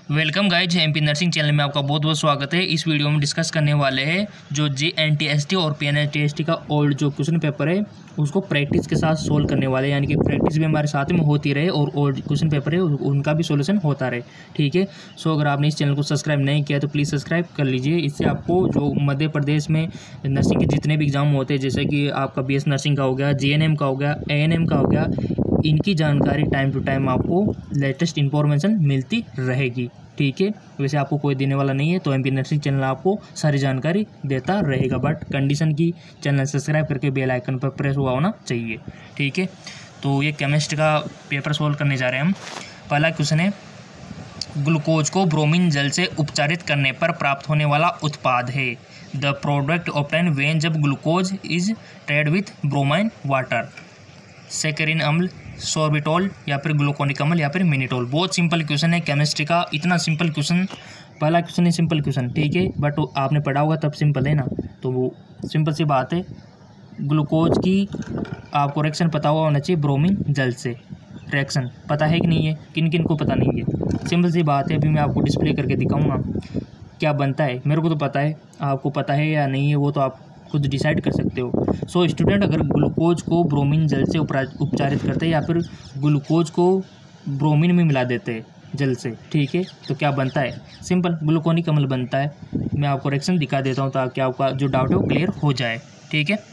Welcome guys, MP nursing channel में आपका बहुत बहुत स्वागत है। इस वीडियो में डिस्कस करने वाले हैं जो JNTST और PNTST का ओल्ड जो क्वेश्चन पेपर है उसको प्रैक्टिस के साथ सोल्व करने वाले हैं, यानी कि प्रैक्टिस भी हमारे साथ में होती रहे और ओल्ड क्वेश्चन पेपर है उनका भी सोल्यूशन होता रहे। ठीक है। सो अगर आपने इस चैनल को सब्सक्राइब नहीं किया तो प्लीज़ सब्सक्राइब कर लीजिए। इससे आपको जो मध्य प्रदेश में नर्सिंग के जितने भी एग्जाम होते हैं, जैसे कि आपका BS नर्सिंग का हो गया, GNM का हो गया, ANM का हो गया, इनकी जानकारी टाइम टू टाइम आपको लेटेस्ट इन्फॉर्मेशन मिलती रहेगी। ठीक है। वैसे आपको कोई देने वाला नहीं है, तो एमपी नर्सिंग चैनल आपको सारी जानकारी देता रहेगा, बट कंडीशन की चैनल सब्सक्राइब करके बेल आइकन पर प्रेस हुआ होना चाहिए। ठीक है। तो ये केमिस्ट्री का पेपर सोल्व करने जा रहे हैं हम। पहला क्वेश्चन है, ग्लूकोज को ब्रोमीन जल से उपचारित करने पर प्राप्त होने वाला उत्पाद है। द प्रोडक्ट ऑब्टेन व्हेन जब glucose is treated with bromine water. Saccharin अम्ल, सोर्बिटॉल या फिर ग्लूकोनिक अम्ल या फिर मिनिटॉल। बहुत सिंपल क्वेश्चन है केमिस्ट्री का, इतना सिंपल क्वेश्चन पहला क्वेश्चन है सिंपल क्वेश्चन। ठीक है, बट आपने पढ़ा होगा तब सिंपल है ना, तो वो सिंपल सी बात है। ग्लूकोज की आपको रिएक्शन पता हुआ होना चाहिए ब्रोमीन जल से। रिएक्शन पता है कि नहीं है, किन किन को पता नहीं है, सिंपल सी बात है। अभी मैं आपको डिस्प्ले करके दिखाऊंगा क्या बनता है। मेरे को तो पता है, आपको पता है या नहीं है वो तो आप खुद डिसाइड कर सकते हो। सो स्टूडेंट, अगर ग्लूकोज को ब्रोमीन जल से उपचारित करते हैं या फिर ग्लूकोज को ब्रोमीन में मिला देते हैं जल से, ठीक है, तो क्या बनता है? सिंपल ग्लूकोनिक अम्ल बनता है। मैं आपको रिएक्शन दिखा देता हूँ ताकि आपका जो डाउट है वो क्लियर हो जाए। ठीक है।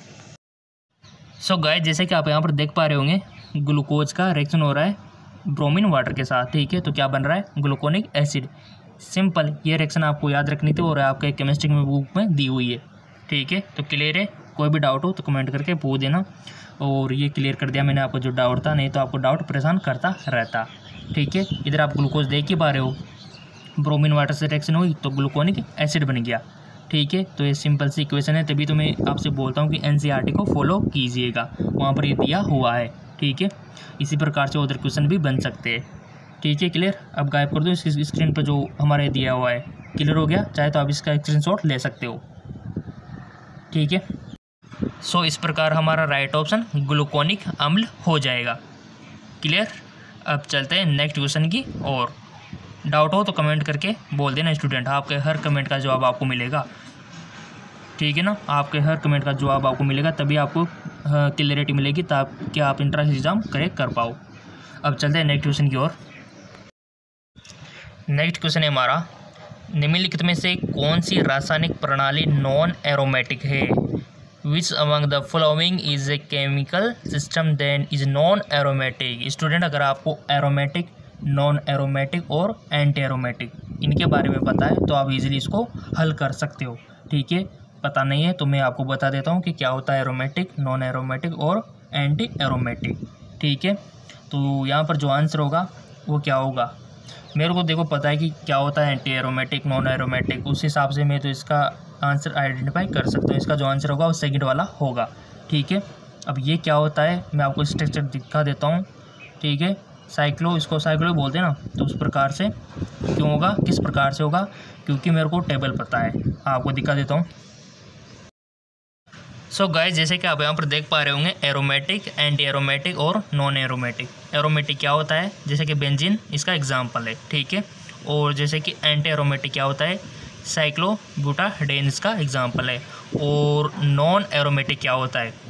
सो गाइस, जैसे कि आप यहाँ पर देख पा रहे होंगे, ग्लूकोज का रिएक्शन हो रहा है ब्रोमीन वाटर के साथ। ठीक है, तो क्या बन रहा है? Gluconic acid. सिंपल, ये रिएक्शन आपको याद रखनी थी और आपके केमिस्ट्री में बुक में दी हुई है। ठीक है, तो क्लियर है? कोई भी डाउट हो तो कमेंट करके पूछ देना। और ये क्लियर कर दिया मैंने आपको जो डाउट था, नहीं तो आपको डाउट परेशान करता रहता। ठीक है, इधर आप ग्लूकोज देख ही पा रहे हो, ब्रोमीन वाटर से रिएक्शन हुई तो ग्लूकोनिक एसिड बन गया। ठीक है, तो ये सिंपल सी इक्वेशन है, तभी तो मैं आपसे बोलता हूँ कि NCERT को फॉलो कीजिएगा, वहाँ पर ये दिया हुआ है। ठीक है, इसी प्रकार से उधर क्वेश्चन भी बन सकते हैं। ठीक है, क्लियर? अब गायब कर दो इस स्क्रीन पर जो हमारे दिया हुआ है। क्लियर हो गया? चाहे तो आप इसका स्क्रीनशॉट ले सकते हो। ठीक है। सो इस प्रकार हमारा राइट ऑप्शन ग्लूकोनिक अम्ल हो जाएगा। क्लियर? अब चलते हैं नेक्स्ट क्वेश्चन की और डाउट हो तो कमेंट करके बोल देना स्टूडेंट, आपके हर कमेंट का जवाब आपको मिलेगा। ठीक है ना, आपके हर कमेंट का जवाब आपको मिलेगा, तभी आपको क्लियरिटी मिलेगी ताकि आप इंट्रेंस एग्जाम करेक्ट कर पाओ। अब चलते हैं नेक्स्ट क्वेश्चन की ओर। नेक्स्ट क्वेश्चन है हमारा, निम्नलिखित में से कौन सी रासायनिक प्रणाली नॉन एरोमेटिक है? Which among the following is a chemical system then is non aromatic? Student, अगर आपको एरोमेटिक, नॉन एरोमेटिक और एंटी एरोमेटिक इनके बारे में पता है तो आप इजीली इसको हल कर सकते हो। ठीक है, पता नहीं है तो मैं आपको बता देता हूँ कि क्या होता है एरोमेटिक, नॉन एरोमेटिक और एंटी एरोमेटिक। ठीक है, तो यहाँ पर जो आंसर होगा वो क्या होगा? मेरे को देखो पता है कि क्या होता है एंटी एरोमेटिक, नॉन एरोमेटिक, उस हिसाब से मैं तो इसका आंसर आइडेंटिफाई कर सकता हूँ। इसका जो आंसर होगा वो सेकंड वाला होगा। ठीक है, अब ये क्या होता है मैं आपको स्ट्रक्चर दिखा देता हूँ। ठीक है, साइक्लो, इसको साइक्लो बोलते हैं ना, तो उस प्रकार से क्यों होगा, किस प्रकार से होगा, क्योंकि मेरे को टेबल पता है, आपको दिखा देता हूँ। सो गाइस, जैसे कि आप यहाँ पर देख पा रहे होंगे, एरोमेटिक, एंटी एरोमेटिक और नॉन एरोमेटिक। एरोमेटिक क्या होता है? जैसे कि बेंजीन इसका एग्जांपल है। ठीक है, और जैसे कि एंटी एरोमेटिक क्या होता है? साइक्लोब्यूटाडेन इसका एग्जांपल है। और नॉन एरोमेटिक क्या होता है?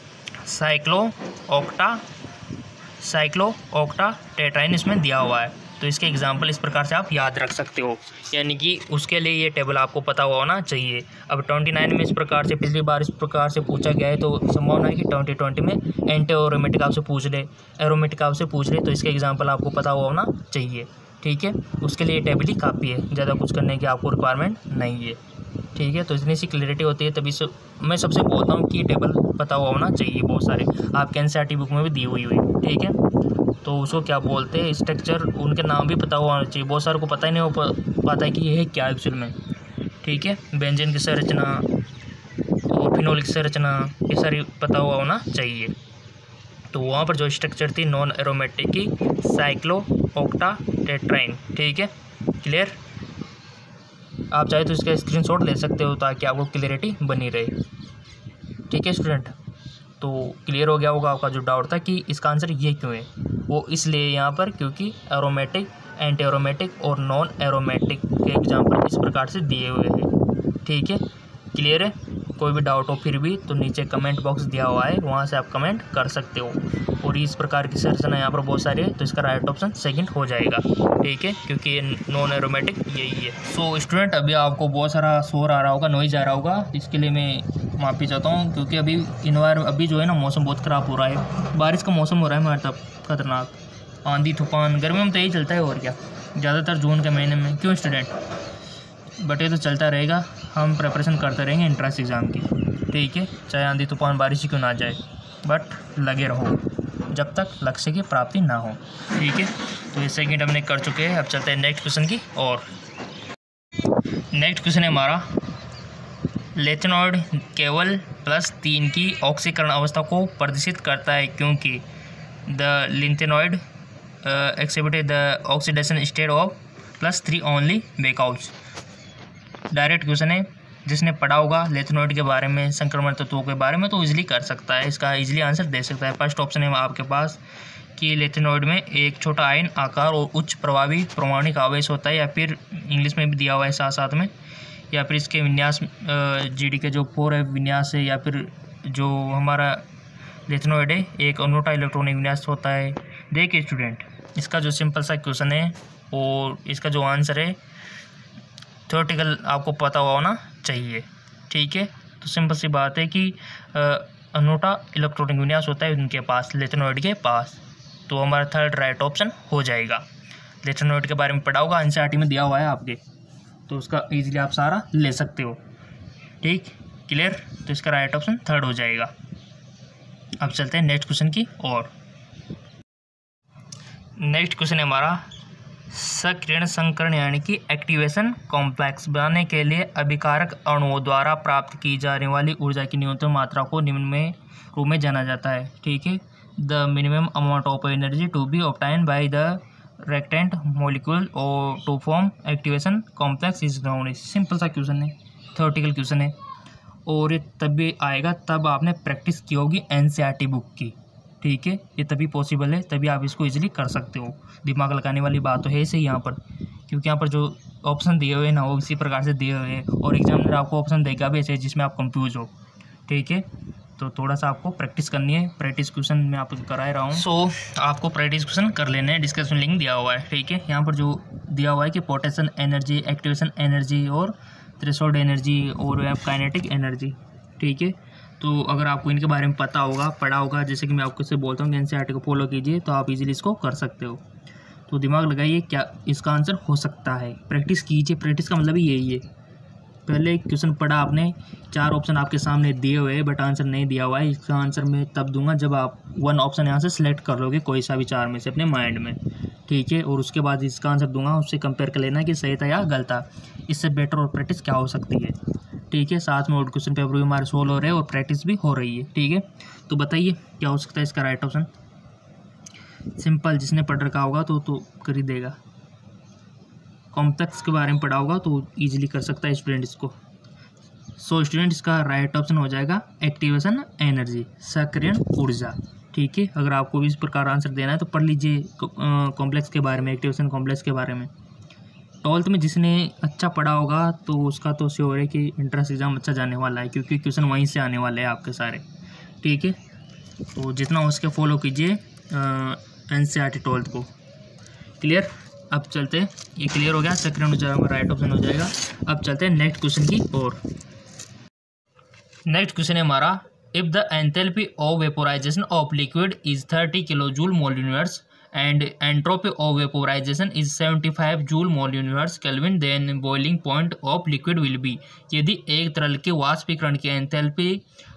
साइक्लो ऑक्टा टेट्राइन इसमें दिया हुआ है। तो इसके एग्जाम्पल इस प्रकार से आप याद रख सकते हो, यानी कि उसके लिए ये टेबल आपको पता होना चाहिए। अब 29 में इस प्रकार से, पिछली बार इस प्रकार से पूछा गया है, तो संभावना है कि 2020 में एंटी एरोमेटिक आपसे पूछ ले, एरोमेटिक आपसे पूछ ले, तो इसके एग्जाम्पल आपको पता होना चाहिए। ठीक है, उसके लिए टेबल ही काफ़ी है, ज़्यादा कुछ करने की आपको रिक्वायरमेंट नहीं है। ठीक है, तो इतनी सी क्लियरिटी होती है, तभी से मैं सबसे बोलता हूँ कि टेबल पता होना चाहिए। बहुत सारे आपके NCERT बुक में भी दी हुई हुई। ठीक है, तो उसको क्या बोलते हैं, स्ट्रक्चर, उनके नाम भी पता होना चाहिए। बहुत सारे को पता ही नहीं हो पाता है कि ये है क्या एक्चुअल में। ठीक है, बेंजीन की संरचना और फिनोल की संरचना ये सारी पता हुआ होना चाहिए। तो वहाँ पर जो स्ट्रक्चर थी नॉन एरोमेटिक की, साइक्लो ऑक्टा टेट्राइन। ठीक है, क्लियर? आप चाहे तो इसका स्क्रीनशॉट ले सकते हो ताकि आपको क्लियरिटी बनी रहे। ठीक है स्टूडेंट, तो क्लियर हो गया होगा आपका जो डाउट था कि इसका आंसर ये क्यों है, वो इसलिए यहाँ पर क्योंकि एरोमेटिक, एंटी एरोमेटिक और नॉन एरोमेटिक के एग्जाम्पल इस प्रकार से दिए हुए हैं। ठीक है, क्लियर है? कोई भी डाउट हो फिर भी तो नीचे कमेंट बॉक्स दिया हुआ है, वहाँ से आप कमेंट कर सकते हो। और इस प्रकार की सेक्शन है यहाँ पर बहुत सारे, तो इसका राइट ऑप्शन सेकंड हो जाएगा। ठीक है, क्योंकि ये नॉन एरोमेटिक यही है। सो स्टूडेंट, अभी आपको बहुत सारा शोर आ रहा होगा, नॉइज़ आ रहा होगा, इसके लिए मैं माफ़ी चाहता हूँ, क्योंकि अभी जो है ना मौसम बहुत ख़राब हो रहा है, बारिश का मौसम हो रहा है हमारे तरफ, खतरनाक आंधी तूफान। गर्मी में तो यही चलता है और क्या, ज़्यादातर जून के महीने में, क्यों स्टूडेंट? बट ये तो चलता रहेगा, हम प्रिपरेशन करते रहेंगे एंट्रेंस एग्ज़ाम की। ठीक है, चाहे आंधी तूफान बारिश ही क्यों ना जाए, बट लगे रहो जब तक लक्ष्य की प्राप्ति ना हो। ठीक है, तो ये सेकंड हमने कर चुके हैं। अब चलते हैं नेक्स्ट क्वेश्चन की और नेक्स्ट क्वेश्चन है हमारा, लेथेनॉइड केवल +3 की ऑक्सीकरण अवस्था को प्रदर्शित करता है क्योंकि the lanthanoid exhibited the oxidation state of +3 only because. Direct question है, जिसने पढ़ा होगा लेथेनॉइड के बारे में, संक्रमण तत्वों के बारे में, तो इजीली कर सकता है, इसका इजीली आंसर दे सकता है। फर्स्ट ऑप्शन है आपके पास कि लेथेनॉइड में एक छोटा आयन आकार और उच्च प्रभावी परमाणुक आवेश होता है, या फिर इंग्लिश में भी दिया हुआ है साथ साथ में, या फिर इसके विन्यास GD के जो 4 है विन्यास है, या फिर जो हमारा लेथेनॉइड है एक अनूठा इलेक्ट्रॉनिक विन्यास होता है। देखिए स्टूडेंट, इसका जो सिंपल सा क्वेश्चन है और इसका जो आंसर है थ्योरेटिकल आपको पता होना चाहिए। ठीक है, तो सिंपल सी बात है कि अनूठा इलेक्ट्रॉनिक विन्यास होता है उनके पास, लेथेनॉइड के पास, तो हमारा थर्ड राइट ऑप्शन हो जाएगा। लेथेनॉइड के बारे में पढ़ा होगा, NCERT में दिया हुआ है आपके, तो उसका इजीली आप सारा ले सकते हो। ठीक, क्लियर? तो इसका राइट ऑप्शन थर्ड हो जाएगा। अब चलते हैं नेक्स्ट क्वेश्चन की और नेक्स्ट क्वेश्चन है हमारा, सक्रियण संकरण यानी कि एक्टिवेशन कॉम्प्लेक्स बनाने के लिए अभिकारक अणुओं द्वारा प्राप्त की जाने वाली ऊर्जा की न्यूनतम मात्रा को निम्न में रूप में जाना जाता है। ठीक है, the minimum amount of energy to be obtain by the reactant molecule और to form activation complex is known as. Simple सा क्वेश्चन है, थ्योरेटिकल क्वेश्चन है, और ये तब भी आएगा तब आपने प्रैक्टिस की होगी NCERT बुक की। ठीक है, ये तभी पॉसिबल है, तभी आप इसको इजीली कर सकते हो। दिमाग लगाने वाली बात तो है सही यहाँ पर, क्योंकि यहाँ पर जो ऑप्शन दिए हुए हैं ना वो इसी प्रकार से दिए हुए हैं, और एग्जामिनर आपको ऑप्शन देगा भी ऐसे जिसमें आप कंफ्यूज हो। ठीक है, तो थोड़ा सा आपको प्रैक्टिस करनी है, प्रैक्टिस क्वेश्चन मैं आपको करा रहा हूँ। सो आपको प्रैक्टिस क्वेश्चन कर लेने हैं, डिस्कशन लिंक दिया हुआ है। ठीक है, यहाँ पर जो दिया हुआ है कि पोटेंशियल एनर्जी, एक्टिवेशन एनर्जी और थ्रेशोल्ड एनर्जी और काइनेटिक एनर्जी। ठीक है, तो अगर आपको इनके बारे में पता होगा, पढ़ा होगा, जैसे कि मैं आपको से बोलता हूँ कि NCERT को फॉलो कीजिए, तो आप इजीली इसको कर सकते हो। तो दिमाग लगाइए क्या इसका आंसर हो सकता है, प्रैक्टिस कीजिए। प्रैक्टिस का मतलब ही यही है, पहले क्वेश्चन पढ़ा आपने, 4 ऑप्शन आपके सामने दिए हुए हैं बट आंसर नहीं दिया हुआ है, इसका आंसर मैं तब दूंगा जब आप 1 ऑप्शन यहाँ से सिलेक्ट कर लोगे, कोई सा भी 4 में से अपने माइंड में। ठीक है, और उसके बाद इसका आंसर दूंगा, उससे कंपेयर कर लेना कि सही था या गलत था, इससे बेटर और प्रैक्टिस क्या हो सकती है। ठीक है, साथ में और क्वेश्चन पेपर भी हमारे सोल्व हो रहे हैं और प्रैक्टिस भी हो रही है। ठीक है, तो बताइए क्या हो सकता है इसका राइट ऑप्शन। सिंपल, जिसने पढ़ रखा होगा तो कर ही देगा, कॉम्प्लेक्स के बारे में पढ़ा होगा तो इजीली कर सकता है स्टूडेंट इसको। सो स्टूडेंट, इसका राइट ऑप्शन हो जाएगा एक्टिवेशन एनर्जी, सक्रियण ऊर्जा। ठीक है, अगर आपको भी इस प्रकार आंसर देना है तो पढ़ लीजिए कॉम्प्लेक्स के बारे में, एक्टिवेशन कॉम्प्लेक्स के बारे में। 12th में जिसने अच्छा पढ़ा होगा तो उसका तो श्योर है कि एंट्रेंस एग्ज़ाम अच्छा जाने वाला है, क्योंकि क्वेश्चन वहीं से आने वाले हैं आपके सारे। ठीक है, तो जितना हो सके फॉलो कीजिए NCERT 12th को। क्लियर? अब चलते हैं, ये क्लियर हो गया, सक्रियण ऊर्जा हमारा राइट ऑप्शन हो जाएगा। अब चलते हैं नेक्स्ट क्वेश्चन की और नेक्स्ट क्वेश्चन है हमारा, if the enthalpy of vaporization of liquid is 30 kilojoule mole inverse and entropy of vaporization is 75 joule mole inverse kelvin, then boiling point of liquid will be। यदि एक तरल के वाष्पीकरण की enthalpy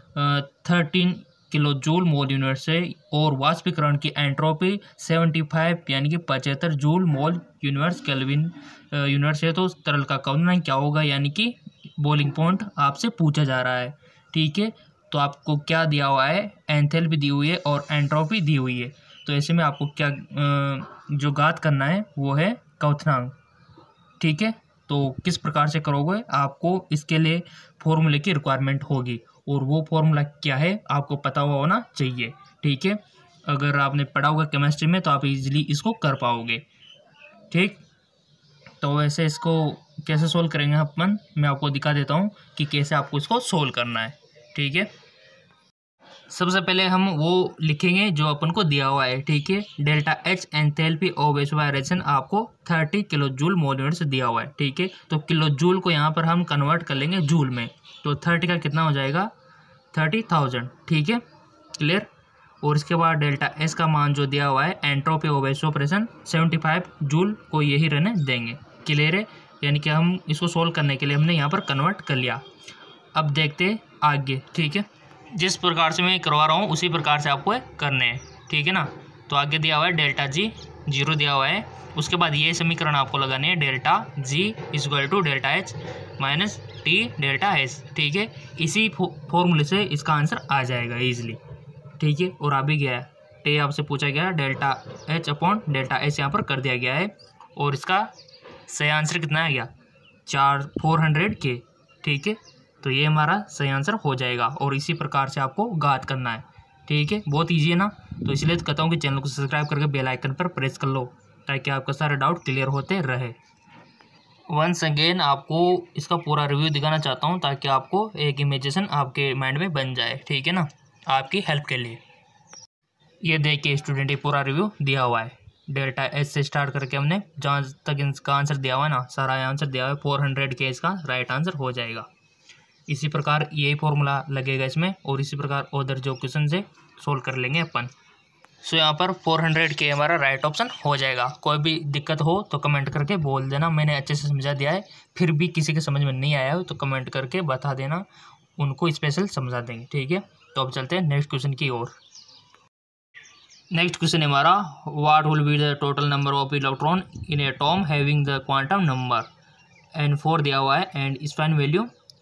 13 kilo joule mole inverse है और वाष्पीकरण की एंट्रोपी 75 यानी कि 75 joule mole inverse kelvin inverse है, तो तरल का क्वथनांक क्या होगा, यानी कि बॉइलिंग पॉइंट आपसे पूछा जा रहा है। ठीक है, तो आपको क्या दिया हुआ है, एंथैल्पी दी हुई है और एंट्रोपी दी हुई है, तो ऐसे में आपको क्या जो ज्ञात करना है वो है क्वथनांक। ठीक है, तो किस प्रकार से करोगे, आपको इसके लिए फॉर्मूले की रिक्वायरमेंट होगी, और वो फॉर्मूला क्या है आपको पता हुआ होना चाहिए। ठीक है, अगर आपने पढ़ा होगा केमिस्ट्री में तो आप इजीली इसको कर पाओगे। ठीक, तो वैसे इसको कैसे सोल्व करेंगे अपन, मैं आपको दिखा देता हूँ कि कैसे आपको इसको सोल्व करना है। ठीक है, सबसे पहले हम वो लिखेंगे जो अपन को दिया हुआ है। ठीक है, delta H enthalpy of aspiration आपको 30 किलो जूल मोल यूनिट से दिया हुआ है। ठीक है, तो किलो जूल को यहाँ पर हम कन्वर्ट कर लेंगे जूल में, तो 30 का कितना हो जाएगा 30,000। ठीक है, क्लियर। और इसके बाद डेल्टा एस का मान जो दिया हुआ है एंट्रोपी ऑफ एस्पिरेशन 75 जूल को यही रहने देंगे। क्लियर है, यानी कि हम इसको सोल्व करने के लिए हमने यहाँ पर कन्वर्ट कर लिया। अब देखते आगे। ठीक है, जिस प्रकार से मैं करवा रहा हूँ उसी प्रकार से आपको करने हैं। ठीक है ना, तो आगे दिया हुआ है डेल्टा जी 0 दिया हुआ है। उसके बाद ये समीकरण आपको लगाने हैं delta G equal to delta H minus T delta S. ठीक है, इसी फॉर्मूले से इसका आंसर आ जाएगा ईजिली। ठीक है, और आ भी गया है, टी आपसे पूछा गया delta H upon delta S यहाँ पर कर दिया गया है, और इसका सही आंसर कितना आ गया 400 के। ठीक है, तो ये हमारा सही आंसर हो जाएगा, और इसी प्रकार से आपको घात करना है। ठीक है, बहुत ईजी है ना, तो इसलिए तो कहता हूँ कि चैनल को सब्सक्राइब करके बेल आइकन पर प्रेस कर लो ताकि आपका सारे डाउट क्लियर होते रहे। वंस अगेन आपको इसका पूरा रिव्यू दिखाना चाहता हूँ ताकि आपको एक इमेजिनेशन आपके माइंड में बन जाए। ठीक है ना, आपकी हेल्प के लिए। ये देखिए स्टूडेंट, ये पूरा रिव्यू दिया हुआ है, डेल्टा एच से स्टार्ट करके हमने जहाँ तक इसका आंसर दिया हुआ है ना, सारा आंसर दिया हुआ है 400 के, इसका राइट आंसर हो जाएगा। इसी प्रकार यही फॉर्मूला लगेगा इसमें, और इसी प्रकार उधर जो क्वेश्चन से सोल्व कर लेंगे अपन। सो यहाँ पर 400 के हमारा राइट ऑप्शन हो जाएगा। कोई भी दिक्कत हो तो कमेंट करके बोल देना, मैंने अच्छे से समझा दिया है। फिर भी किसी के समझ में नहीं आया हो तो कमेंट करके बता देना, उनको स्पेशल समझा देंगे। ठीक है, तो अब चलते हैं नेक्स्ट क्वेश्चन की ओर। नेक्स्ट क्वेश्चन हमारा what will be the total number of electron in a atom having the quantum number N4 दिया हुआ है एंड स्पाइन वैल्यू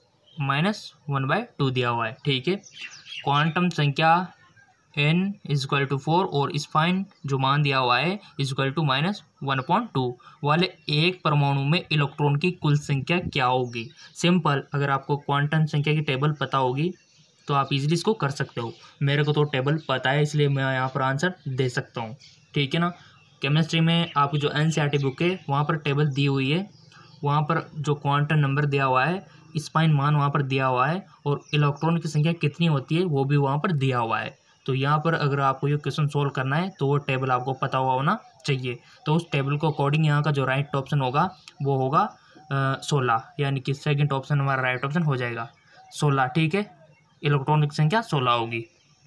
-1/2 दिया हुआ है। ठीक है, क्वांटम संख्या n = 4 और स्पाइन जो मान दिया हुआ है = -1/2 वाले एक परमाणु में इलेक्ट्रॉन की कुल संख्या क्या होगी। सिंपल, अगर आपको क्वांटम संख्या की टेबल पता होगी तो आप इजीली इसको कर सकते हो। मेरे को तो टेबल पता है इसलिए मैं यहाँ पर आंसर दे सकता हूँ। ठीक है ना, केमिस्ट्री में आपकी जो NCERT बुक है वहाँ पर टेबल दी हुई है, वहाँ पर जो क्वांटम नंबर दिया हुआ है, स्पाइन मान वहाँ पर दिया हुआ है, और इलेक्ट्रॉन की संख्या कितनी होती है वो भी वहाँ पर दिया हुआ है। तो यहाँ पर अगर आपको ये क्वेश्चन सोल्व करना है तो वो टेबल आपको पता हुआ होना चाहिए। तो उस टेबल को अकॉर्डिंग यहाँ का जो राइट ऑप्शन होगा वो होगा 16, यानी कि सेकंड ऑप्शन हमारा राइट ऑप्शन हो जाएगा 16। ठीक है, इलेक्ट्रॉन की संख्या 16 होगी।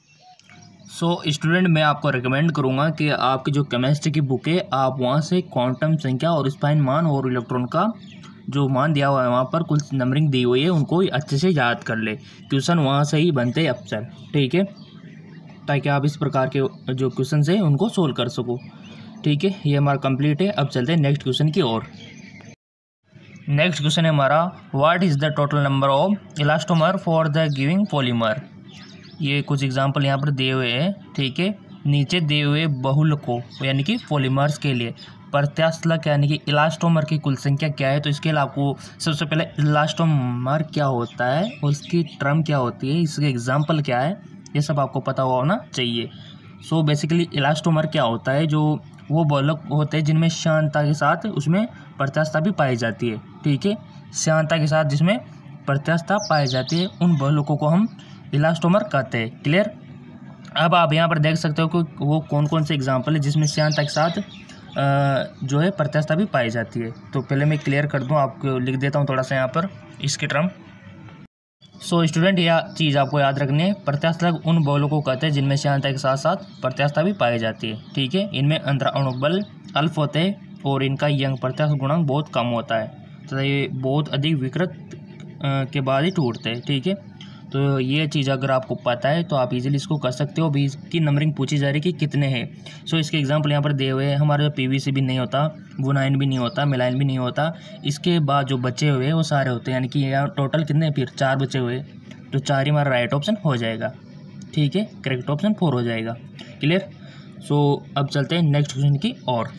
सो स्टूडेंट, मैं आपको रिकमेंड करूँगा कि आपकी जो केमिस्ट्री की बुक है आप वहाँ से क्वांटम संख्या और स्पाइन मान और इलेक्ट्रॉन का जो मान दिया हुआ है वहाँ पर कुल नंबरिंग दी हुई है उनको अच्छे से याद कर ले। क्वेश्चन वहाँ से ही बनते हैं अक्सर। ठीक है, ताकि आप इस प्रकार के जो क्वेश्चन है उनको सोल्व कर सको। ठीक है, ये हमारा कंप्लीट है। अब चलते हैं नेक्स्ट क्वेश्चन की ओर। नेक्स्ट क्वेश्चन है हमारा what is the total number of elastomer for the giving polymer. ये कुछ एग्जांपल यहाँ पर दिए हुए हैं। ठीक है, नीचे दिए हुए बहुलकों यानी कि पॉलीमर्स के लिए प्रत्यास्थलक यानी कि इलास्टोमर की कुल संख्या क्या है। तो इसके लिए आपको सबसे पहले इलास्टोमर क्या होता है, उसकी टर्म क्या होती है, इसके एग्जाम्पल क्या है, ये सब आपको पता होना चाहिए। सो बेसिकली इलास्टोमर क्या होता है, जो वो बहुलक होते हैं जिनमें श्यानता के साथ उसमें प्रत्यास्थता भी पाई जाती है। ठीक है, श्यानता के साथ जिसमें प्रत्यास्थता पाई जाती है उन बहुलकों को हम इलास्टोमर कहते हैं। क्लियर। अब आप यहाँ पर देख सकते हो कि वो कौन कौन से एग्जाम्पल है जिसमें श्यानता के साथ जो है प्रत्यास्थता भी पाई जाती है। तो पहले मैं क्लियर कर दूँ, आपको लिख देता हूँ थोड़ा सा यहाँ पर इसके टर्म। सो स्टूडेंट, यह चीज़ आपको याद रखनी है, प्रत्यास्थलक उन बहुलकों को कहते हैं जिनमें श्यानता के साथ साथ प्रत्यास्थता भी पाई जाती है। ठीक है, इनमें अंतराणुक बल अल्फ होते हैं और इनका यंग प्रत्यास्थ गुणांक बहुत कम होता है, तो ये बहुत अधिक विकृत के बाद ही टूटते हैं। ठीक है, तो ये चीज़ अगर आपको पता है तो आप इजीली इसको कर सकते हो। अभी इसकी नंबरिंग पूछी जा रही है कि कितने हैं। सो इसके एग्जांपल यहाँ पर दिए हुए हैं। हमारा PVC भी नहीं होता, वुनाइन भी नहीं होता, मिलाइन भी नहीं होता। इसके बाद जो बचे हुए वो सारे होते हैं, यानी कि यहाँ टोटल कितने फिर 4 बचे हुए, तो 4 ही हमारा राइट ऑप्शन हो जाएगा। ठीक है, करेक्ट ऑप्शन 4 हो जाएगा। क्लियर। सो अब चलते हैं नेक्स्ट क्वेश्चन की ओर।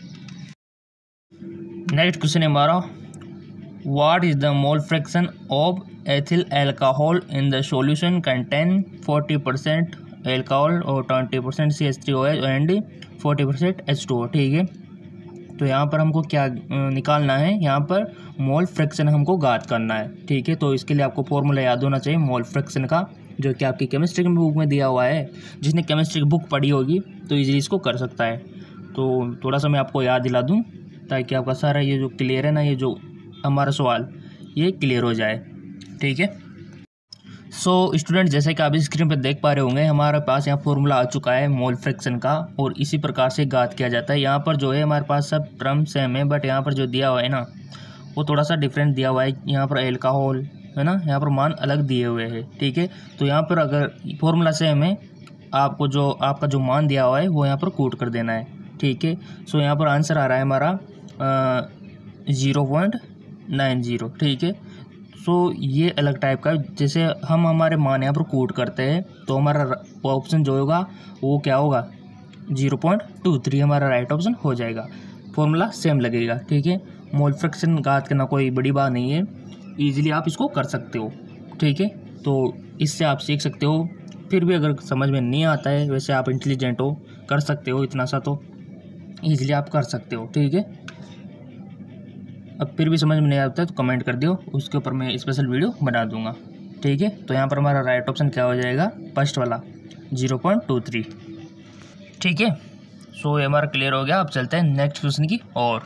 नेक्स्ट क्वेश्चन है हमारा what is the mole fraction of ethyl alcohol in the solution contain 40% alcohol और 20% CH3OH एंड 40% H2O। ठीक है, तो यहाँ पर हमको क्या निकालना है, यहाँ पर मोल फ्रैक्शन हमको ज्ञात करना है। ठीक है, तो इसके लिए आपको फॉर्मूला याद होना चाहिए मोल फ्रैक्शन का, जो कि आपकी केमिस्ट्री की बुक में दिया हुआ है। जिसने केमिस्ट्री की बुक पढ़ी होगी तो इजीली इसको कर सकता है। तो थोड़ा सा मैं आपको याद दिला दूँ ताकि आपका सारा ये जो क्लियर है ना, ये जो हमारा सवाल ये क्लियर हो जाए। ठीक है, सो स्टूडेंट जैसे कि आप इस स्क्रीन पर देख पा रहे होंगे, हमारे पास यहाँ फॉर्मूला आ चुका है मोल फ्रैक्शन का, और इसी प्रकार से ज्ञात किया जाता है। यहाँ पर जो है हमारे पास सब टर्म सेम है, बट यहाँ पर जो दिया हुआ है ना वो थोड़ा सा डिफरेंट दिया हुआ है। यहाँ पर एल्कोहल है ना, यहाँ पर मान अलग दिए हुए हैं। ठीक है, तो यहाँ पर अगर फॉर्मूला सेम है, आपको जो आपका जो मान दिया हुआ है वो यहाँ पर कूट कर देना है। ठीक है, सो यहाँ पर आंसर आ रहा है हमारा 0.90। ठीक है, सो ये अलग टाइप का, जैसे हम हमारे मान यहाँ पर कूट करते हैं तो हमारा ऑप्शन जो होगा वो क्या होगा 0.23 हमारा राइट ऑप्शन हो जाएगा। फॉर्मूला सेम लगेगा। ठीक है, मोल फ्रैक्शन ज्ञात करना कोई बड़ी बात नहीं है, इजीली आप इसको कर सकते हो। ठीक है, तो इससे आप सीख सकते हो। फिर भी अगर समझ में नहीं आता है, वैसे आप इंटेलिजेंट हो, कर सकते हो, इतना सा तो ईजिली आप कर सकते हो। ठीक है, अब फिर भी समझ में नहीं आता है तो कमेंट कर दियो, उसके ऊपर मैं स्पेशल वीडियो बना दूंगा। ठीक है, तो यहाँ पर हमारा राइट ऑप्शन क्या हो जाएगा, फर्स्ट वाला 0.23। ठीक है, सो ये हमारा क्लियर हो गया। अब चलते हैं नेक्स्ट क्वेश्चन की और।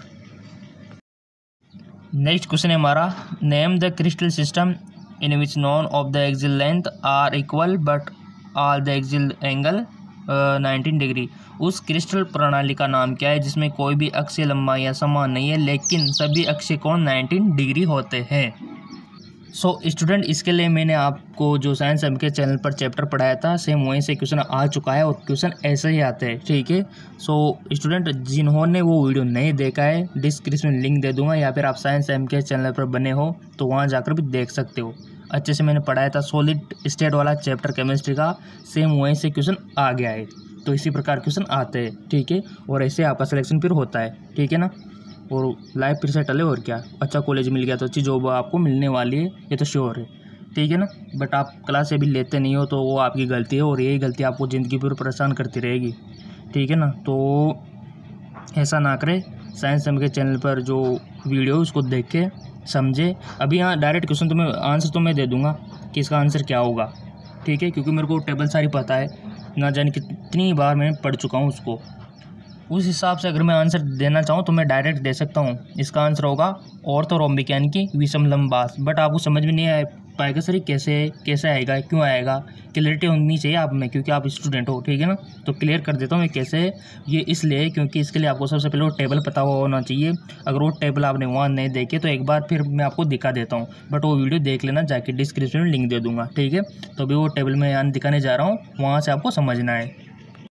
नेक्स्ट क्वेश्चन है हमारा, name the crystal system in which none of the axial length are equal but all the axial angle 19 डिग्री। उस क्रिस्टल प्रणाली का नाम क्या है जिसमें कोई भी अक्षीय लंबाई समान नहीं है लेकिन सभी अक्षीय कोण 19 डिग्री होते हैं। सो स्टूडेंट इसके लिए मैंने आपको जो साइंस एम के चैनल पर चैप्टर पढ़ाया था, सेम वहीं से क्वेश्चन आ चुका है और क्वेश्चन ऐसे ही आते हैं। ठीक है, सो स्टूडेंट जिन्होंने वो वीडियो नहीं देखा है, डिस्क्रिप्शन में लिंक दे दूंगा, या फिर आप साइंस एम के चैनल पर बने हो तो वहाँ जाकर भी देख सकते हो। अच्छे से मैंने पढ़ाया था, सॉलिड स्टेट वाला चैप्टर केमिस्ट्री का, सेम वहीं से क्वेश्चन आ गया है। तो इसी प्रकार क्वेश्चन आते हैं। ठीक है, और ऐसे आपका सिलेक्शन फिर होता है। ठीक है ना, और लाइफ फिर सेटल है, और क्या, अच्छा कॉलेज मिल गया तो अच्छी जॉब आपको मिलने वाली है, ये तो श्योर है। ठीक है ना, बट आप क्लास अभी लेते नहीं हो तो वो आपकी गलती है, और यही गलती आपको ज़िंदगी भर परेशान करती रहेगी। ठीक है ना, तो ऐसा ना करें। साइंस एम के चैनल पर जो वीडियो उसको देख के समझे। अभी यहाँ डायरेक्ट क्वेश्चन तो मैं आंसर तो मैं दे दूँगा कि इसका आंसर क्या होगा। ठीक है, क्योंकि मेरे को टेबल सारी पता है, ना जाने कितनी बार मैं पढ़ चुका हूँ उसको। उस हिसाब से अगर मैं आंसर देना चाहूँ तो मैं डायरेक्ट दे सकता हूँ। इसका आंसर होगा ऑर्थोरोम्बिक यानी कि विषम लंबास। बट आपको समझ में नहीं आ पाएगा सर कैसे आएगा, क्यों आएगा, क्लियरिटी होनी चाहिए आप में, क्योंकि आप स्टूडेंट हो। ठीक है ना, तो क्लियर कर देता हूँ मैं कैसे। ये इसलिए क्योंकि इसके लिए आपको सबसे पहले वो टेबल पता हुआ होना चाहिए। अगर वो टेबल आपने वहाँ नहीं देखे तो एक बार फिर मैं आपको दिखा देता हूँ, बट वो वीडियो देख लेना जाके, डिस्क्रिप्शन में लिंक दे दूँगा। ठीक है, तो अभी वो टेबल मैं यहाँ दिखाने जा रहा हूँ, वहाँ से आपको समझना है।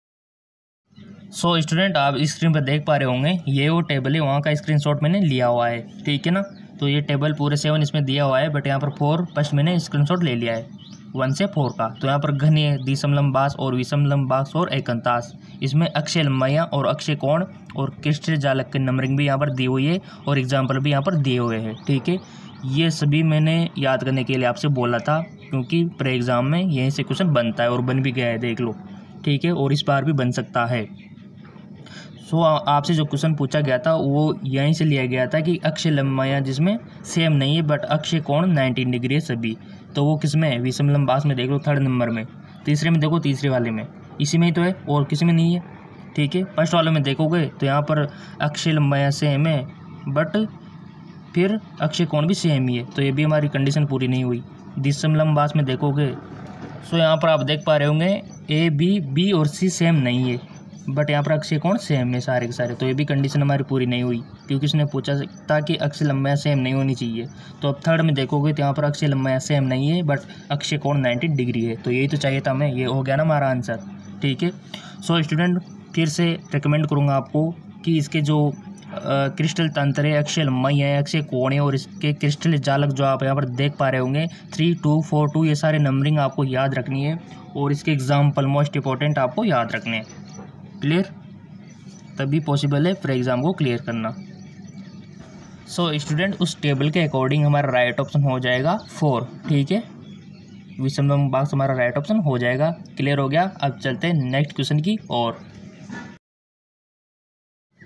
सो स्टूडेंट आप स्क्रीन पर देख पा रहे होंगे, ये वो टेबल है, वहाँ का स्क्रीनशॉट मैंने लिया हुआ है। ठीक है ना, तो ये टेबल पूरे 7 इसमें दिया हुआ है, बट यहाँ पर 4 फर्स्ट मैंने स्क्रीनशॉट ले लिया है 1 से 4 का। तो यहाँ पर घनीय, द्विसम लंबास और विषम लंबास और एकांतास, इसमें अक्षय लंबाइयाँ और अक्षय कोण और क्रिस्टल जालक की नंबरिंग भी यहाँ पर दी हुई है और एग्जाम्पल भी यहाँ पर दिए हुए हैं। ठीक है, ये सभी मैंने याद करने के लिए आपसे बोला था, क्योंकि प्री एग्ज़ाम में यहीं से क्वेश्चन बनता है और बन भी गया है, देख लो। ठीक है, और इस बार भी बन सकता है। सो आपसे जो क्वेश्चन पूछा गया था वो यहीं से लिया गया था कि अक्षय लंबाइयाँ जिसमें सेम नहीं है बट अक्षय कोण 19 डिग्री है सभी। तो वो किस में, विषम लंबास में देख लो 3rd नंबर में, तीसरे में देखो, तीसरे वाले में, इसी में ही तो है और किसी में नहीं है। ठीक है, फर्स्ट वाले में देखोगे तो यहाँ पर अक्षय लंबाइयाँ सेम है बट फिर अक्षय कोण भी सेम ही है, तो ये भी हमारी कंडीशन पूरी नहीं हुई। द्विसम लंबास में देखोगे सो यहाँ पर आप देख पा रहे होंगे ए बी और सी सेम नहीं है, बट यहाँ पर अक्षय कोण सेम है सारे के सारे, तो ये भी कंडीशन हमारी पूरी नहीं हुई, क्योंकि उसने पूछा था कि अक्षय लंबाइयाँ सेम नहीं होनी चाहिए। तो अब 3rd में देखोगे तो यहाँ पर अक्षय लंबाइयाँ सेम नहीं है बट अक्षय कोण 90 डिग्री है, तो यही तो चाहिए था हमें, ये हो गया ना हमारा आंसर। ठीक है, सो स्टूडेंट फिर से रिकमेंड करूँगा आपको कि इसके जो क्रिस्टल तंत्र है, अक्षय लंबाई है, अक्षय कोण है और इसके क्रिस्टल जालक जो आप यहाँ पर देख पा रहे होंगे 3, 2, 4, 2, ये सारे नंबरिंग आपको याद रखनी है और इसके एग्जाम्पल मोस्ट इंपॉर्टेंट आपको याद रखने हैं। क्लियर, तभी पॉसिबल है प्री एग्ज़ाम को क्लियर करना। सो स्टूडेंट उस टेबल के अकॉर्डिंग हमारा राइट ऑप्शन हो जाएगा 4। ठीक है, विषम लंबास हमारा राइट ऑप्शन हो जाएगा। क्लियर हो गया। अब चलते हैं नेक्स्ट क्वेश्चन की और।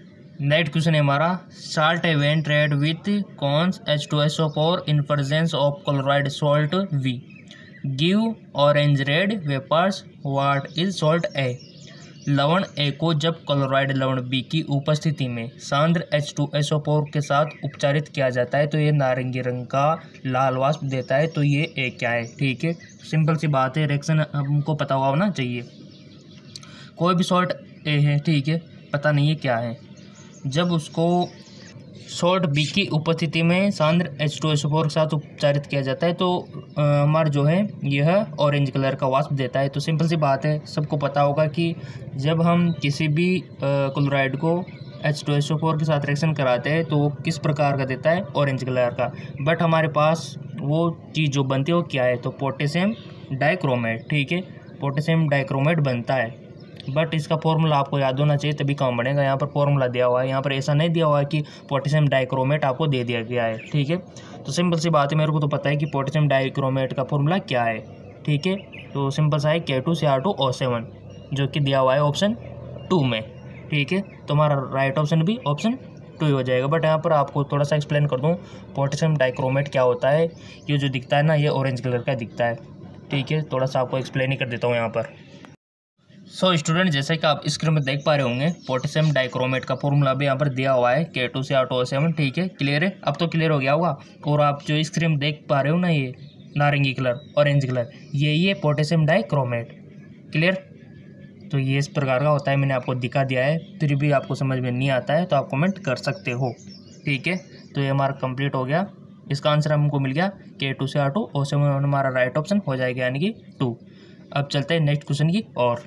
नेक्स्ट क्वेश्चन है हमारा, salt event red with conc H2SO4 in presence of chloride salt V give orange red vapours, what is salt A। लवण A को जब क्लोराइड लवण B की उपस्थिति में सांद्र H2SO4 के साथ उपचारित किया जाता है तो ये नारंगी रंग का लाल वाष्प देता है, तो ये A क्या है। ठीक है, सिंपल सी बात है, रिएक्शन हमको पता होना चाहिए। कोई भी सॉल्ट A है, ठीक है, पता नहीं है क्या है। जब उसको सॉल्ट B की उपस्थिति में सांद्र H2SO4 के साथ उपचारित किया जाता है तो हमारा जो है यह ऑरेंज कलर का वाष्प देता है। तो सिंपल सी बात है, सबको पता होगा कि जब हम किसी भी क्लोराइड को H2SO4 के साथ रिएक्शन कराते हैं तो वो किस प्रकार का देता है, ऑरेंज कलर का। बट हमारे पास वो चीज़ जो बनती है वो क्या है, तो पोटेशियम डाइक्रोमेट। ठीक है, पोटेशियम डाइक्रोमेट बनता है। बट इसका फॉर्मूला आपको याद होना चाहिए तभी काम बनेगा। यहाँ पर फॉर्मूला दिया हुआ है, यहाँ पर ऐसा नहीं दिया हुआ है कि पोटेशियम डाइक्रोमेट आपको दे दिया गया है। ठीक है, तो सिंपल सी बात है, मेरे को तो पता है कि पोटेशियम डाइक्रोमेट का फॉर्मूला क्या है। ठीक है, तो सिंपल सा है K2Cr2O7 जो कि दिया हुआ है ऑप्शन 2 में। ठीक है, तो हमारा राइट ऑप्शन भी ऑप्शन 2 ही हो जाएगा। बट यहाँ पर आपको थोड़ा सा एक्सप्लेन कर दूँ, पोटेशियम डाइक्रोमेट क्या होता है। ये जो दिखता है ना, ये ऑरेंज कलर का दिखता है। ठीक है, थोड़ा सा आपको एक्सप्लेन ही कर देता हूँ यहाँ पर। सो स्टूडेंट, जैसे कि आप स्क्रीन में देख पा रहे होंगे, पोटेशियम डाइक्रोमेट का फॉर्मूला भी यहाँ पर दिया हुआ है K2Cr2O7। ठीक है, क्लियर है, अब तो क्लियर हो गया होगा। और आप जो स्क्रीन में देख पा रहे हो ना, ये नारंगी कलर, ऑरेंज कलर, ये पोटेशियम डाइक्रोमेट। क्लियर, तो ये इस प्रकार का होता है, मैंने आपको दिखा दिया है। फिर भी आपको समझ में नहीं आता है तो आप कमेंट कर सकते हो। ठीक है, तो ये हमारा कंप्लीट हो गया। इसका आंसर हमको मिल गया K2Cr2O7, हमारा राइट ऑप्शन हो जाएगा, यानी कि 2। अब चलते हैं नेक्स्ट क्वेश्चन की और।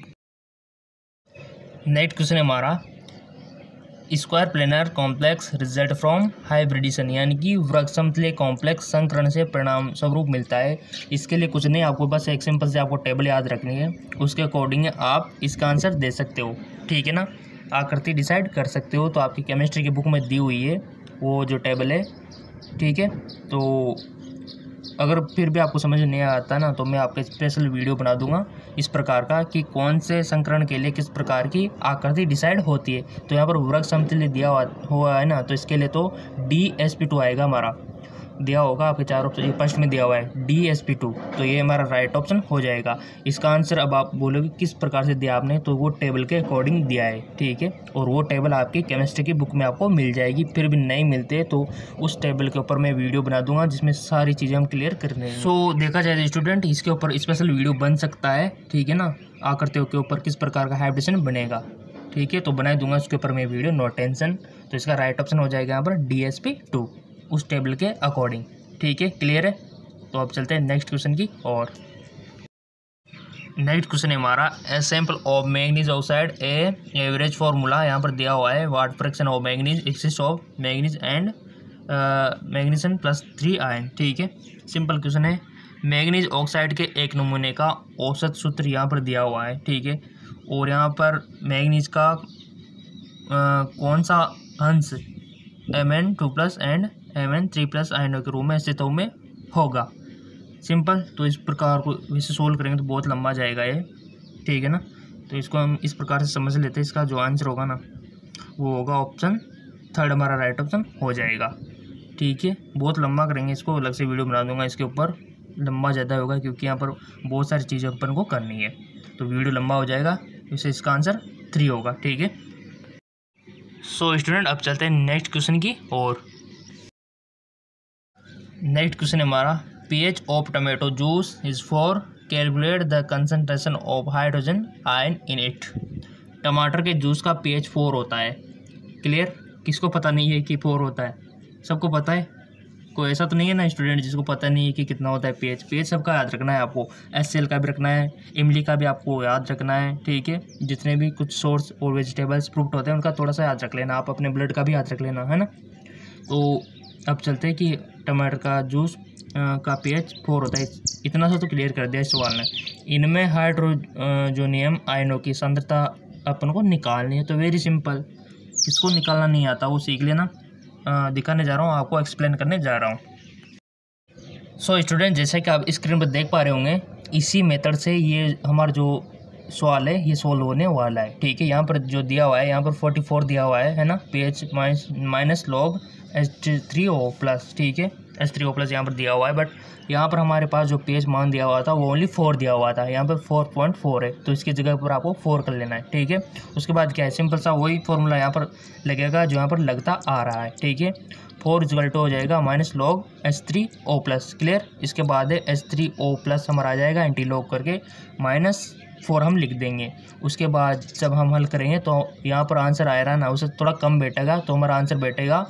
नेक्स्ट क्वेश्चन है हमारा, square planar complex result from hybridisation, यानी कि वृक्क समतलीय कॉम्प्लेक्स संकरण से परिणाम स्वरूप मिलता है। इसके लिए कुछ नहीं, आपको बस एक सिंपल से आपको टेबल याद रखनी है, उसके अकॉर्डिंग आप इसका आंसर दे सकते हो। ठीक है ना, आकृति डिसाइड कर सकते हो। तो आपकी केमिस्ट्री की बुक में दी हुई है वो जो टेबल है। ठीक है, तो अगर फिर भी आपको समझ नहीं आता ना, तो मैं आपका स्पेशल वीडियो बना दूंगा इस प्रकार का कि कौन से संकरण के लिए किस प्रकार की आकृति डिसाइड होती है। तो यहाँ पर वृक्क समतुल्य दिया हुआ है ना, तो इसके लिए तो DsP2 आएगा, हमारा दिया होगा आपके 4 ऑप्शन, फर्स्ट में दिया हुआ है DsP2, तो ये हमारा राइट ऑप्शन हो जाएगा। इसका आंसर अब आप बोलोगे किस प्रकार से दिया आपने, तो वो टेबल के अकॉर्डिंग दिया है। ठीक है, और वो टेबल आपकी केमिस्ट्री की बुक में आपको मिल जाएगी। फिर भी नहीं मिलते तो उस टेबल के ऊपर मैं वीडियो बना दूंगा जिसमें सारी चीज़ें हम क्लियर करने हैं। सो देखा जाए स्टूडेंट, इसके ऊपर स्पेशल वीडियो बन सकता है। ठीक है ना, आकृतियों के ऊपर किस प्रकार का हाइब्रिडेशन बनेगा। ठीक है, तो बना दूंगा उसके ऊपर मैं वीडियो, नो टेंशन। तो इसका राइट ऑप्शन हो जाएगा यहाँ पर DsP2 उस टेबल के अकॉर्डिंग। ठीक है, क्लियर है। तो अब चलते हैं नेक्स्ट क्वेश्चन की और। नेक्स्ट क्वेश्चन है हमारा, a sample of manganese oxide a average formula, यहाँ पर दिया हुआ है what fraction of manganese exist of manganese and magnesium +3 ion. ठीक है, सिंपल क्वेश्चन है। मैंगनीज ऑक्साइड के एक नमूने का औसत सूत्र यहाँ पर दिया हुआ है। ठीक है, और यहाँ पर मैंगनीज का कौन सा अंश Mn2+ एंड Mn3+ आयनों के रूप में स्थितों में होगा। सिंपल, तो इस प्रकार को इसे सोल्व करेंगे तो बहुत लंबा जाएगा ये। ठीक है ना, तो इसको हम इस प्रकार से समझ लेते हैं। इसका जो आंसर होगा ना, वो होगा ऑप्शन 3, हमारा राइट ऑप्शन हो जाएगा। ठीक है, बहुत लंबा करेंगे इसको, अलग से वीडियो बना दूंगा इसके ऊपर, लंबा ज़्यादा होगा क्योंकि यहाँ पर बहुत सारी चीज़ें अपन को करनी है, तो वीडियो लंबा हो जाएगा। इससे इसका आंसर 3 होगा। ठीक है, सो स्टूडेंट, अब चलते हैं नेक्स्ट क्वेश्चन की और। नेक्स्ट क्वेश्चन हमारा, pH of tomato juice is for calculate the concentration of hydrogen ion in it. टमाटर के जूस का pH 4 होता है। क्लियर, किसको पता नहीं है कि 4 होता है? सबको पता है। कोई ऐसा तो नहीं है ना स्टूडेंट जिसको पता नहीं है कि कितना होता है pH सबका याद रखना है आपको। HCl का भी रखना है, इमली का भी आपको याद रखना है। ठीक है, जितने भी कुछ सोर्स और वेजिटेबल्स फ्रूट होते हैं उनका थोड़ा सा याद रख लेना आप, अपने ब्लड का भी याद रख लेना, है ना। तो अब चलते हैं कि टमाटर का जूस का pH 4 होता है। इतना सा तो क्लियर कर दिया इस सवाल ने। इनमें हाइड्रोजोनियम आयनों की सांद्रता अपन को निकालनी है। तो वेरी सिंपल, किसको निकालना नहीं आता वो सीख लेना। दिखाने जा रहा हूँ आपको, एक्सप्लेन करने जा रहा हूँ। सो स्टूडेंट, जैसे कि आप स्क्रीन पर देख पा रहे होंगे, इसी मेथड से ये हमारा जो सवाल है ये सोल्व होने वाला है। ठीक है, यहाँ पर जो दिया हुआ है, यहाँ पर 44 दिया हुआ है ना, page minus log H3O plus. ठीक है, H3O प्लस यहाँ पर दिया हुआ है, बट यहाँ पर हमारे पास जो पेज मान दिया हुआ था वो ओनली 4 दिया हुआ था, यहाँ पर 4.4 है, तो इसकी जगह पर आपको 4 कर लेना है। ठीक है, उसके बाद क्या है, सिंपल सा वही फॉर्मूला यहाँ पर लगेगा जो यहाँ पर लगता आ रहा है। ठीक है, 4 इक्वल टू हो जाएगा minus log H3O plus. Clear, इसके बाद है H3O प्लस हमारा आ जाएगा एंटी लॉग करके -4 हम लिख देंगे। उसके बाद जब हम हल करेंगे तो यहाँ पर आंसर आया रहा ना, उससे थोड़ा कम बैठेगा, तो हमारा आंसर बैठेगा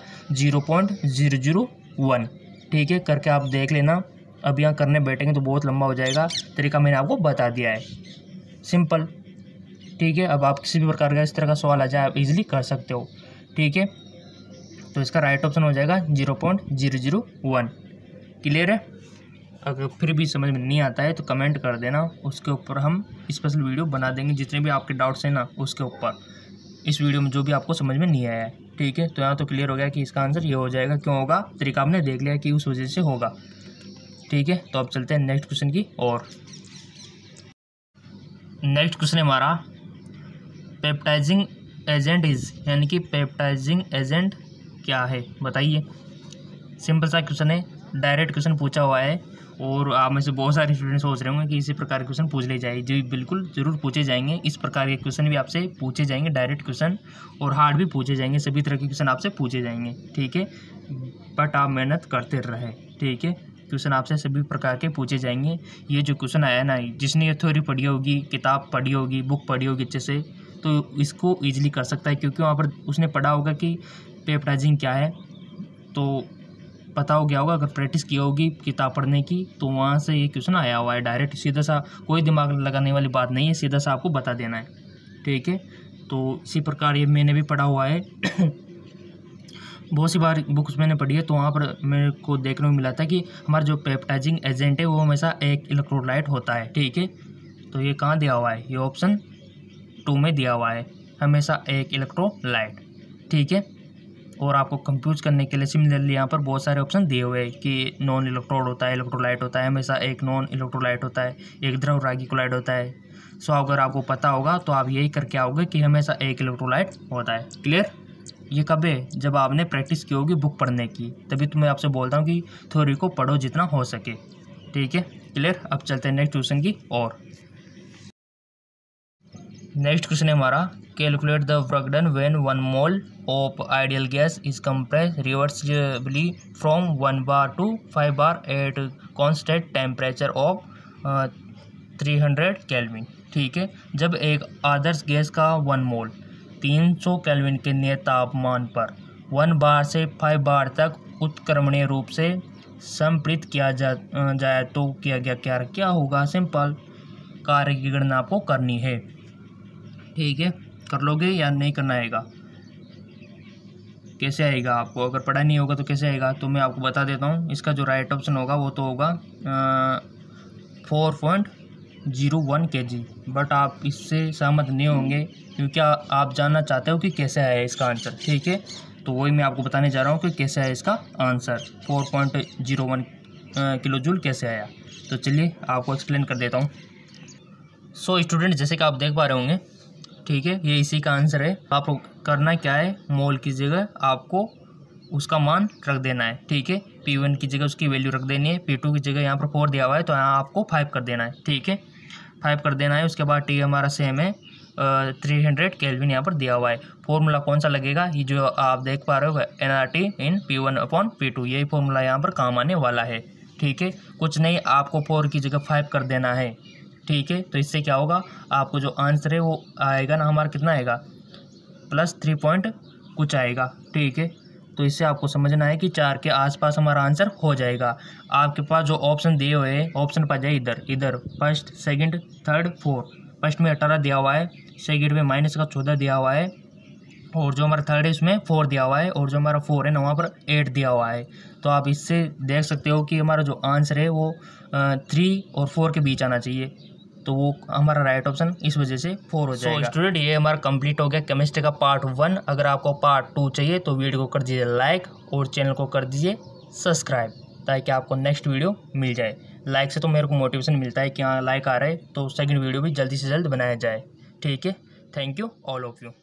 0.001। ठीक है, करके आप देख लेना। अब यहाँ करने बैठेंगे तो बहुत लंबा हो जाएगा, तरीका मैंने आपको बता दिया है, सिंपल। ठीक है, अब आप किसी भी प्रकार का इस तरह का सवाल आ जाए आप इजीली कर सकते हो। ठीक है, तो इसका राइट ऑप्शन हो जाएगा 0.001। क्लियर है? अगर फिर भी समझ में नहीं आता है तो कमेंट कर देना, उसके ऊपर हम स्पेशल वीडियो बना देंगे, जितने भी आपके डाउट्स हैं ना उसके ऊपर, इस वीडियो में जो भी आपको समझ में नहीं आया है। ठीक है, तो यहाँ तो क्लियर हो गया कि इसका आंसर ये हो जाएगा। क्यों होगा, तरीका आपने देख लिया कि उस वजह से होगा। ठीक है, तो अब चलते हैं नेक्स्ट क्वेश्चन की और। नेक्स्ट क्वेश्चन है हमारा, पेप्टाइजिंग एजेंट इज, यानी कि पेप्टाइजिंग एजेंट क्या है बताइए। सिंपल सा क्वेश्चन है, डायरेक्ट क्वेश्चन पूछा हुआ है, और आप में से बहुत सारे स्टूडेंट सोच रहे होंगे कि इसी प्रकार के क्वेश्चन पूछ ले जाए। जी बिल्कुल, ज़रूर पूछे जाएंगे। इस प्रकार के क्वेश्चन भी आपसे पूछे जाएंगे, डायरेक्ट क्वेश्चन, और हार्ड भी पूछे जाएंगे, सभी तरह के क्वेश्चन आपसे पूछे जाएंगे। ठीक है, बट आप मेहनत करते रहे। ठीक है, क्वेश्चन आपसे सभी प्रकार के पूछे जाएंगे। ये जो क्वेश्चन आया ना, जिसने ये थ्योरी पढ़ी होगी, किताब पढ़ी होगी, बुक पढ़ी होगी अच्छे से, तो इसको ईजिली कर सकता है, क्योंकि वहाँ पर उसने पढ़ा होगा कि पेप्टाइजिंग क्या है, तो पता हो गया होगा। अगर प्रैक्टिस की होगी किताब पढ़ने की, तो वहाँ से ये क्वेश्चन आया हुआ है डायरेक्ट, सीधा सा, कोई दिमाग लगाने वाली बात नहीं है, सीधा सा आपको बता देना है। ठीक है, तो इसी प्रकार ये मैंने भी पढ़ा हुआ है बहुत सी बार बुक्स मैंने पढ़ी है, तो वहाँ पर मेरे को देखने को मिला था कि हमारा जो पेप्टाइजिंग एजेंट है वो हमेशा एक इलेक्ट्रोलाइट होता है। ठीक है, तो ये कहाँ दिया हुआ है, ये ऑप्शन 2 में दिया हुआ है, हमेशा एक इलेक्ट्रोलाइट। ठीक है, और आपको कंफ्यूज करने के लिए सिमिलरली यहाँ पर बहुत सारे ऑप्शन दिए हुए हैं कि नॉन इलेक्ट्रोड होता है, इलेक्ट्रोलाइट होता है, हमेशा एक नॉन इलेक्ट्रोलाइट होता है, एक द्रव रागी कोलाइड होता है। सो अगर आपको पता होगा तो आप यही करके आओगे कि हमेशा एक इलेक्ट्रोलाइट होता है। क्लियर? ये कब है, जब आपने प्रैक्टिस की होगी बुक पढ़ने की, तभी तो मैं आपसे बोलता हूँ कि थ्योरी को पढ़ो जितना हो सके। ठीक है, क्लियर? अब चलते हैं नेक्स्ट क्वेश्चन की और। नेक्स्ट क्वेश्चन है हमारा, calculate the work done when 1 mole of ideal gas is compress reversibly from 1 bar to 5 bar at constant temperature of 300 kelvin. ठीक है, जब एक आदर्श गैस का 1 मोल 300 केल्विन के नियत तापमान पर 1 बार से 5 बार तक उत्क्रमणीय रूप से संपृक्त किया जाए तो किया गया क्या होगा। सिंपल कार्य की गणना आपको करनी है। ठीक है, कर लोगे या नहीं करना आएगा, कैसे आएगा आपको, अगर पढ़ा नहीं होगा तो कैसे आएगा, तो मैं आपको बता देता हूँ। इसका जो राइट ऑप्शन होगा वो तो होगा 4.01 kg, बट आप इससे सहमत नहीं होंगे क्योंकि आप जानना चाहते हो कि कैसे आया इसका आंसर। ठीक है, तो वही मैं आपको बताने जा रहा हूँ कि कैसे आया इसका आंसर 4.01 किलो जूल कैसे आया। तो चलिए आपको एक्सप्लेन कर देता हूँ। सो स्टूडेंट, जैसे कि आप देख पा रहे होंगे, ठीक है, ये इसी का आंसर है। आपको करना क्या है, मोल की जगह आपको उसका मान रख देना है। ठीक है, P1 की जगह उसकी वैल्यू रख देनी है, P2 की जगह यहाँ पर 4 दिया हुआ है तो यहाँ आपको 5 कर देना है। ठीक है, 5 कर देना है। उसके बाद T हमारा सेम है 300 केल्विन यहाँ पर दिया हुआ है। फॉर्मूला कौन सा लगेगा, ये जो आप देख पा रहे हो nRT इन P1/P2, यही फॉर्मूला यहाँ पर काम आने वाला है। ठीक है, कुछ नहीं, आपको 4 की जगह 5 कर देना है। ठीक है, तो इससे क्या होगा, आपको जो आंसर है वो आएगा ना हमारा, कितना आएगा, +3 पॉइंट कुछ आएगा। ठीक है, तो इससे आपको समझना है कि 4 के आसपास हमारा आंसर हो जाएगा। आपके पास जो ऑप्शन दिए हुए हैं, ऑप्शन पर जाए इधर first, second, third, fourth. First में 18 दिया हुआ है, सेकंड में -14 दिया हुआ है, और जो हमारा थर्ड है उसमें 4 दिया हुआ है, और जो हमारा 4 है ना वहाँ पर 8 दिया हुआ है। तो आप इससे देख सकते हो कि हमारा जो आंसर है वो 3 और 4 के बीच आना चाहिए, तो वो हमारा राइट ऑप्शन इस वजह से 4 हो जाएगा। सो स्टूडेंट, ये हमारा कंप्लीट हो गया केमिस्ट्री का पार्ट 1। अगर आपको पार्ट 2 चाहिए तो वीडियो को कर दीजिए लाइक और चैनल को कर दीजिए सब्सक्राइब। ताकि आपको नेक्स्ट वीडियो मिल जाए। लाइक से तो मेरे को मोटिवेशन मिलता है कि हाँ लाइक आ रहा है, तो सेकंड वीडियो भी जल्दी से जल्द बनाया जाए। ठीक है, thank you all of you.